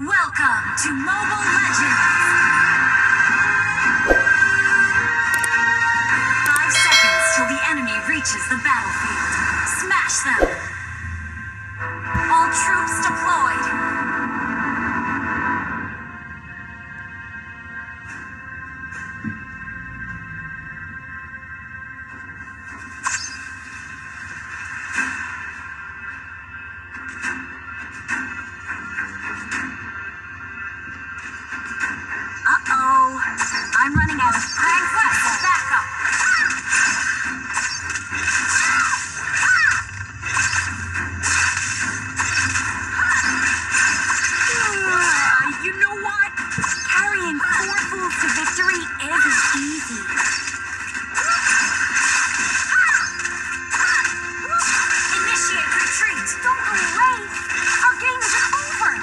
Welcome to Mobile Legends! 5 seconds till the enemy reaches the battlefield. Smash them! All troops deployed! I'm running out of time. Backup. You know what? Carrying 4 fools to victory isn't easy. Initiate retreat. Don't go away. Our game isn't over.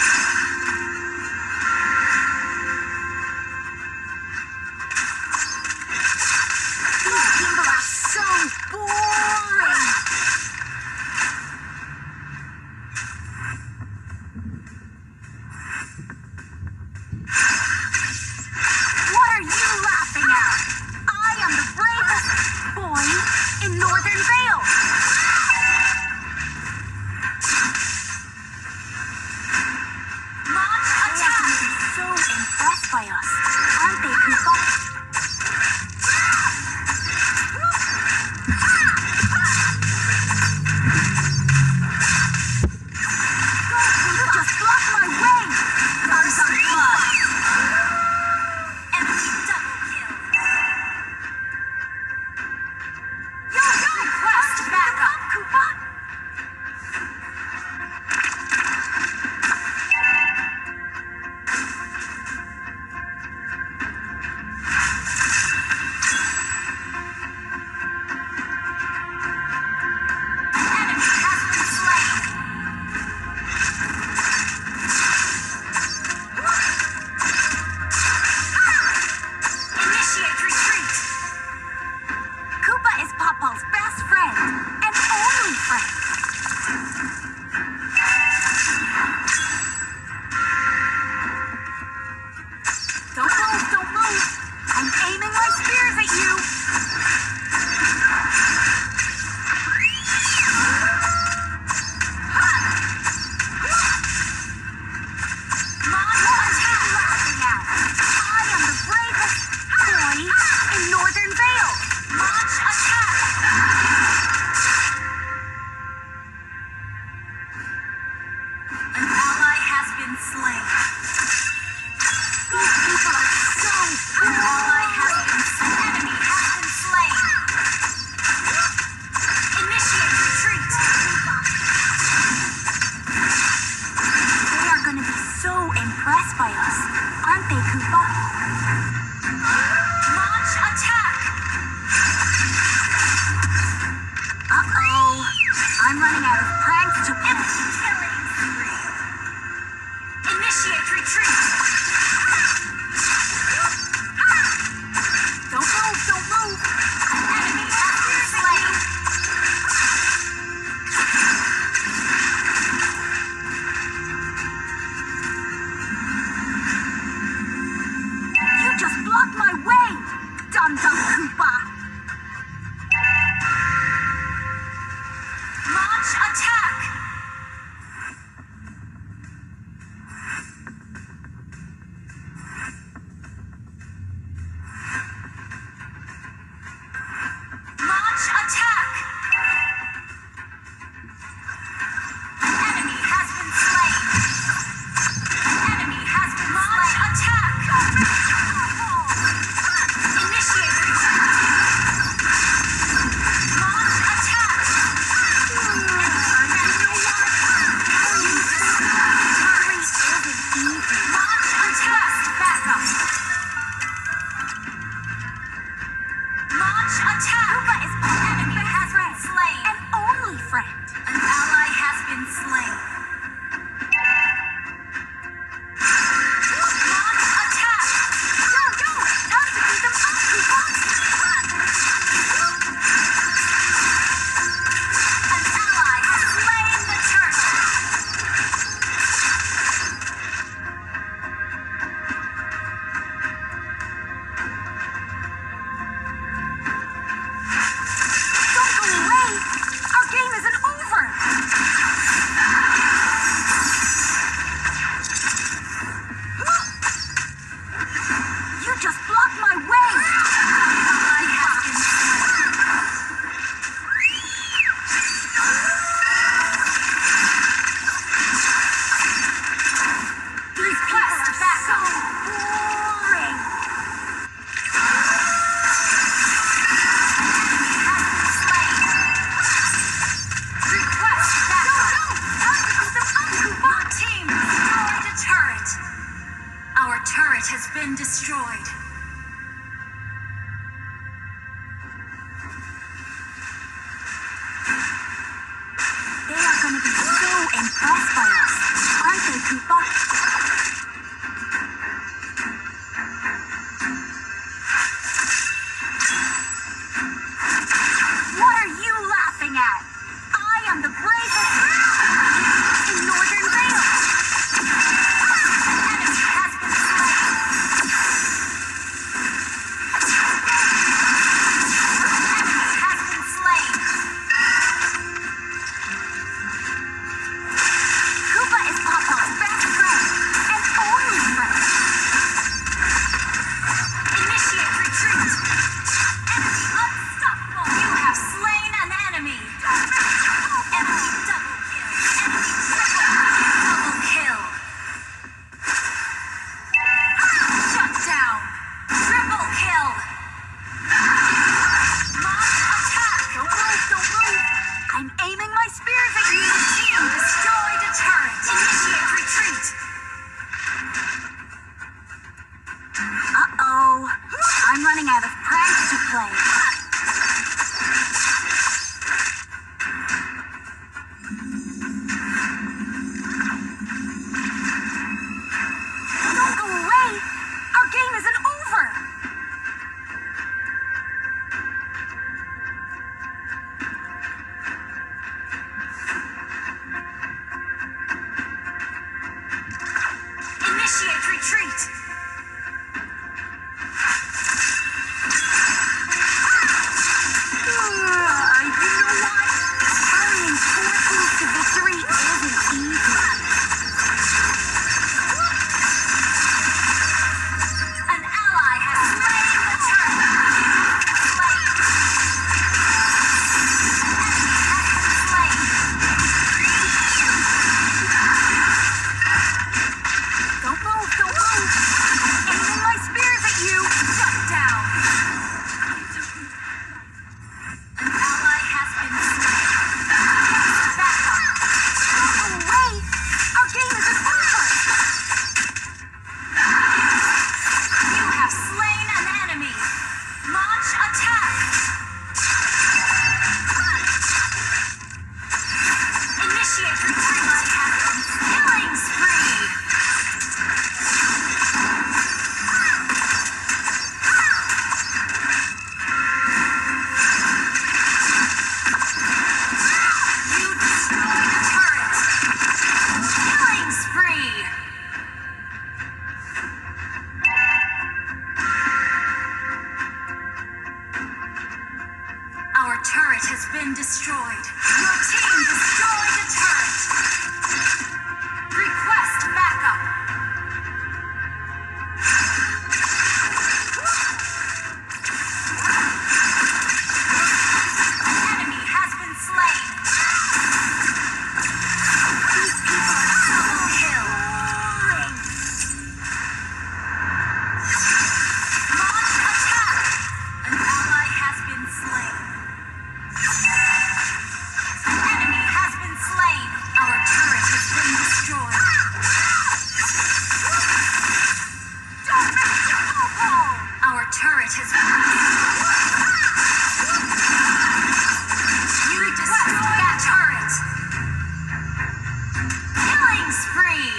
By us, aren't they, Koopa? You just blocked my way! First blood! Enemy double kill! Request backup, Koopa! Best friend and only friend. Don't move, don't move. I'm aiming my spears at you. Mom, what are you laughing at? I am the bravest boy in Northern Vale. Launch attack! An ally has been slain. These people are so good. An ally has been slain. Enemy has been slain. Initiate retreat. They are going to be so impressed by us, aren't they, Koopa? Launch attack! I'm running out of pranks to finish. Killing spree. Initiate retreat. Don't move, don't move. An enemy has been slain. You just blocked my way, Dum-Dum Koopa. Launch attack! turret has been destroyed. They are going to be so impressed by us, aren't they, Koopa? What are you laughing at? I am the bravest in Northern Vale. An enemy has been slain. Koopa is Papa's best friend and only friend. Initiate retreat. Enemy unstoppable. You have slain an enemy. Enemy double kill. Enemy double kill. Shut down. Triple kill. Launch attack. Don't move, don't move. I'm aiming my spears at you. Team destroyed a turret. Initiate retreat. Uh-oh. I'm running out of pranks to play. Don't go away. Our game isn't over. Initiate retreat. You know what? Carrying 4 foods to victory isn't easy. An ally has slain the turret. Slain. Don't move, don't move. Aiming my spears at you. Shut down. An ally has been slain. Back up. Don't go away. Our game isn't over. You have slain an enemy. Launch attack. Initiate retreat. Killing spree. You destroyed a turret. Killing spree. Our turret has been destroyed. Your team destroyed a turret. Request backup. An enemy has been slain. These people are double kill. Launch attack. An ally has been slain. An enemy has been slain. Our turret has been destroyed. Don't miss the ball. Our turret has been destroyed. You destroyed that turret. Killing spree.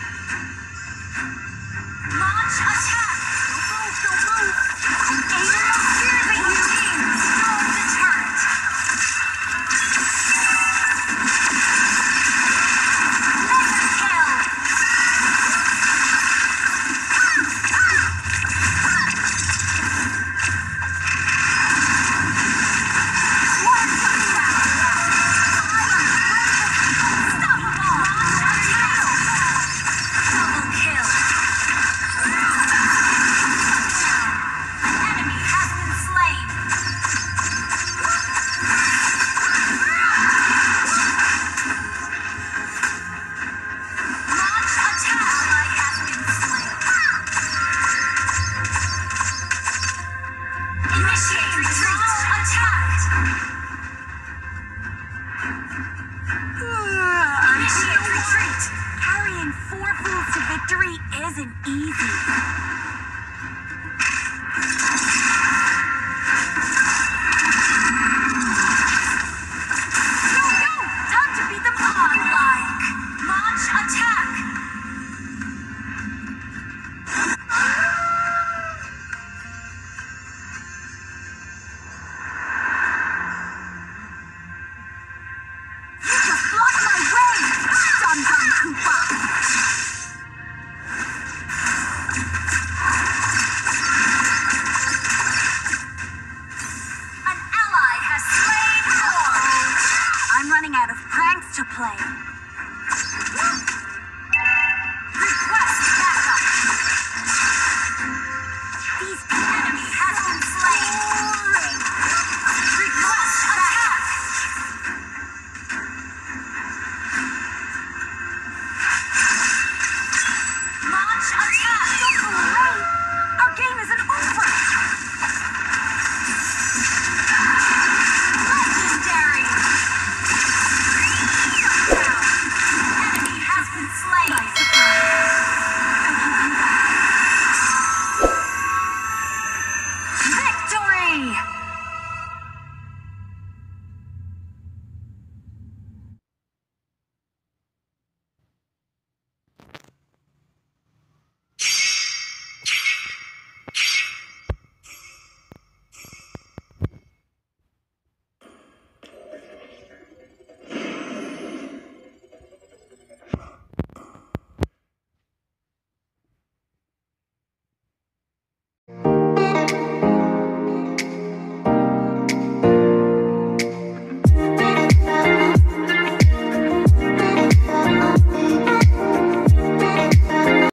Launch attack. Don't move, don't move. I'm aiming my spears at you. Team destroyed the turret. Mega kill. What are you laughing at? I am the bravest. Unstoppable. Launch attack. Double kill. Victory isn't easy.